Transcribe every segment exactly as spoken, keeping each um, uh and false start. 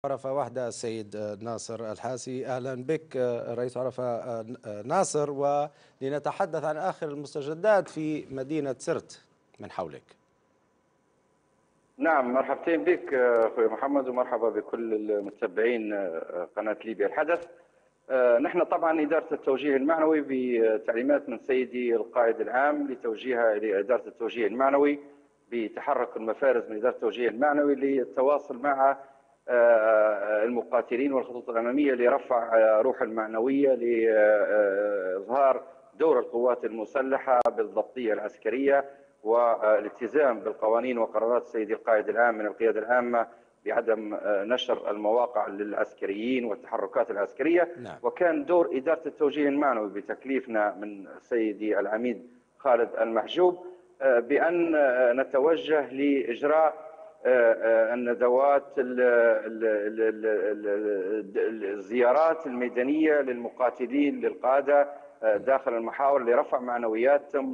عرفة واحدة السيد ناصر الحاسي. أهلا بك رئيس عرفة ناصر، ولنتحدث عن آخر المستجدات في مدينة سرت من حولك. نعم، مرحبتين بك أخوي محمد، ومرحبا بكل المتابعين قناة ليبيا الحدث. نحن طبعا إدارة التوجيه المعنوي بتعليمات من سيدي القائد العام لتوجيهها لإدارة التوجيه المعنوي بتحرك المفارز من إدارة التوجيه المعنوي للتواصل مع المقاتلين والخطوط الأمامية لرفع روح المعنوية، لإظهار دور القوات المسلحة بالضبطية العسكرية والالتزام بالقوانين وقرارات سيدي القائد العام من القيادة العامة بعدم نشر المواقع للعسكريين والتحركات العسكرية. نعم. وكان دور إدارة التوجيه المعنوي بتكليفنا من سيدي العميد خالد المحجوب بأن نتوجه لإجراء الندوات الزيارات الميدانية للمقاتلين للقادة داخل المحاور لرفع معنوياتهم،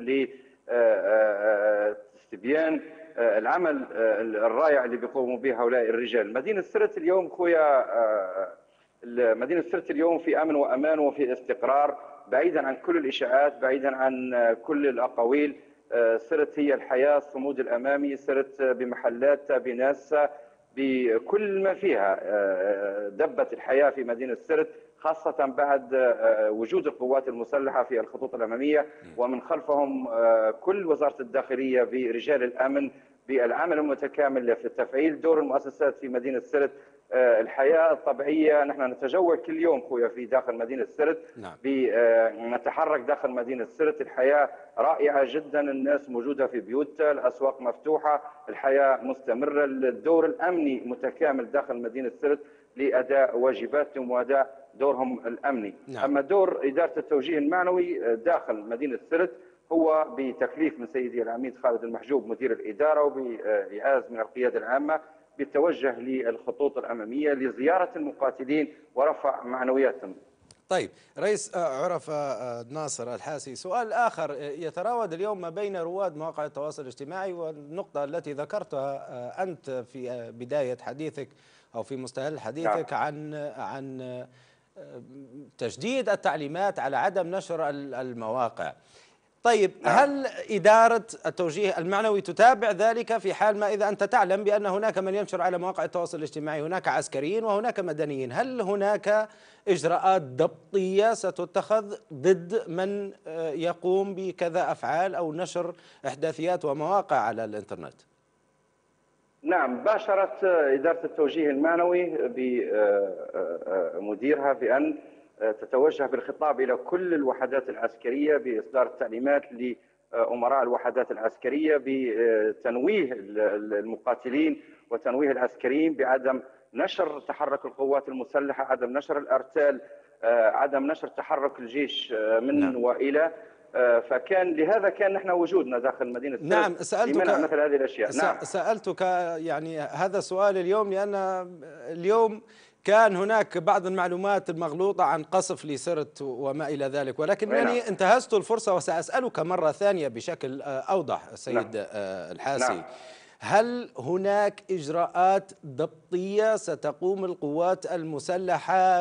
لاستبيان العمل الرائع اللي بيقوموا به هؤلاء الرجال. مدينة سرت اليوم خويا، مدينة سرت اليوم في أمن وأمان وفي استقرار، بعيدا عن كل الإشاعات، بعيدا عن كل الأقاويل. سرت هي الحياة، الصمود الأمامي. سرت بمحلاتها بناسها بكل ما فيها. دبت الحياة في مدينة سرت، خاصة بعد وجود القوات المسلحة في الخطوط الأمامية، ومن خلفهم كل وزارة الداخلية برجال الأمن بالعمل المتكامل في تفعيل دور المؤسسات في مدينة سرت. الحياة الطبيعية، نحن نتجول كل يوم خويا في داخل مدينة سرت. نعم. نتحرك داخل مدينة سرت، الحياة رائعة جدا، الناس موجودة في بيوتها، الأسواق مفتوحة، الحياة مستمرة. الدور الأمني متكامل داخل مدينة سرت لأداء واجباتهم وأداء دورهم الأمني. نعم. أما دور إدارة التوجيه المعنوي داخل مدينة سرت هو بتكليف من سيدي العميد خالد المحجوب مدير الإدارة وبإعاز من القيادة العامة بالتوجه للخطوط الأمامية لزيارة المقاتلين ورفع معنوياتهم. طيب رئيس عرفة ناصر الحاسي، سؤال آخر يتراود اليوم ما بين رواد مواقع التواصل الاجتماعي، والنقطة التي ذكرتها أنت في بداية حديثك أو في مستهل حديثك نعم. عن عن تشديد التعليمات على عدم نشر المواقع. طيب، نعم. هل إدارة التوجيه المعنوي تتابع ذلك في حال ما إذا أنت تعلم بأن هناك من ينشر على مواقع التواصل الاجتماعي، هناك عسكريين وهناك مدنيين، هل هناك إجراءات ضبطية ستتخذ ضد من يقوم بكذا أفعال أو نشر إحداثيات ومواقع على الإنترنت؟ نعم، باشرت إدارة التوجيه المعنوي بمديرها بأن تتوجه بالخطاب إلى كل الوحدات العسكرية بإصدار التعليمات لأمراء الوحدات العسكرية بتنويه المقاتلين وتنويه العسكريين بعدم نشر تحرك القوات المسلحة، عدم نشر الأرتال، عدم نشر تحرك الجيش من نعم. وإلى. فكان لهذا كان نحن وجودنا داخل مدينة سرت. نعم، سألتك لمنع مثل هذه الأشياء. نعم. سألتك يعني هذا السؤال اليوم لأن اليوم كان هناك بعض المعلومات المغلوطة عن قصف لسرت وما إلى ذلك، ولكنني نعم. انتهزت الفرصة وسأسألك مرة ثانية بشكل أوضح السيد نعم. الحاسي. نعم. هل هناك إجراءات ضبطية ستقوم القوات المسلحة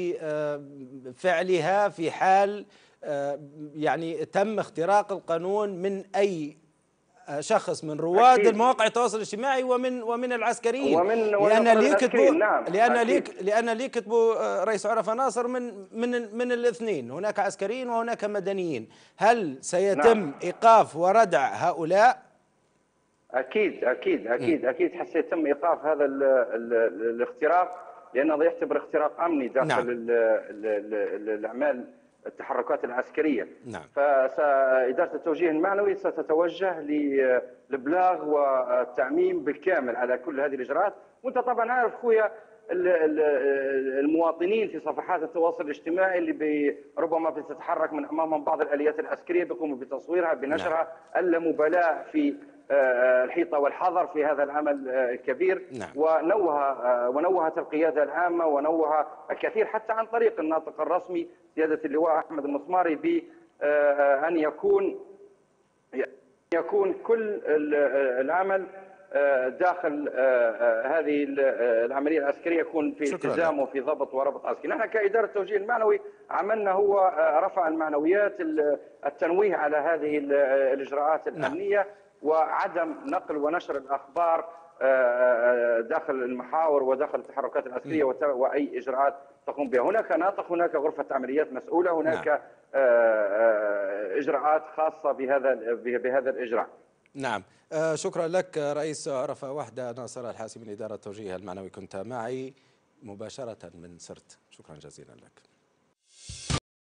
بفعلها في حال يعني تم اختراق القانون من أي شخص من رواد أكيد. المواقع التواصل الاجتماعي ومن ومن العسكريين؟ ومن لأن اللي كتبوا نعم. لأن اللي لأن اللي كتبوا رئيس عرفة ناصر من من من الاثنين، هناك عسكريين وهناك مدنيين. هل سيتم نعم. إيقاف وردع هؤلاء؟ أكيد أكيد أكيد أكيد سيتم إيقاف هذا ال ال الاختراق، لأنه يعتبر اختراق أمني داخل نعم. ال ال ال الأعمال التحركات العسكرية. نعم. فإدارة التوجيه المعنوي ستتوجه للإبلاغ والتعميم بالكامل على كل هذه الإجراءات. وأنت طبعا عارف خويا المواطنين في صفحات التواصل الاجتماعي اللي ربما بتتحرك من أمامهم بعض الآليات العسكرية بيقوموا بتصويرها بنشرها. نعم. اللامبالاة في الحيطة والحذر في هذا العمل الكبير. نعم. ونوه ونوهت القيادة العامة ونوه الكثير حتى عن طريق الناطق الرسمي سيادة اللواء أحمد المسماري بأن يكون يكون كل العمل داخل هذه العمليه العسكريه يكون في التزام وفي ضبط وربط عسكري. نحن كاداره التوجيه المعنوي عملنا هو رفع المعنويات، التنويه على هذه الاجراءات الامنيه وعدم نقل ونشر الاخبار داخل المحاور وداخل التحركات العسكريه واي اجراءات تقوم بها. هناك ناطق، هناك غرفه عمليات مسؤوله، هناك نعم. اجراءات خاصه بهذا بهذا الاجراء. نعم، شكرا لك رئيس عرفة وحدة ناصر الحاسي من إدارة التوجيه المعنوي، كنت معي مباشرة من سرت، شكرا جزيلا لك.